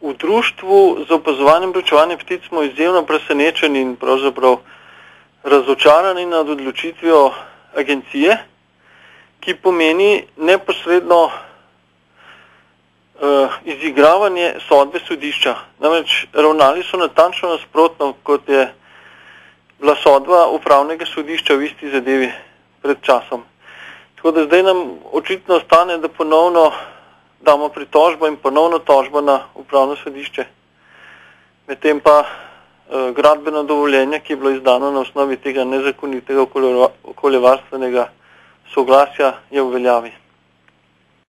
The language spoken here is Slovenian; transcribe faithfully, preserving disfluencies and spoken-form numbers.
v društvu z opazovanjem preučevanja ptic smo izjemno presenečeni in pravzaprav razočarani nad odločitvijo agencije, ki pomeni neposredno uh, izigravanje sodbe sodišča. Namreč ravnali so natančno nasprotno, kot je bila sodba upravnega sodišča v isti zadevi pred časom. Tako da zdaj nam očitno ostane, da ponovno damo pritožbo in ponovno tožbo na upravno sodišče. Medtem pa eh, gradbeno dovoljenje, ki je bilo izdano na osnovi tega nezakonitega okoljevarstvenega soglasja, je v veljavi.